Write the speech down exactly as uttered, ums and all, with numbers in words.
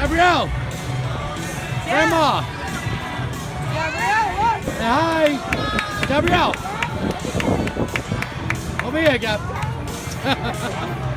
Gabrielle! Grandma! Gabrielle, look! Say hi! Gabrielle! Over here, Gab.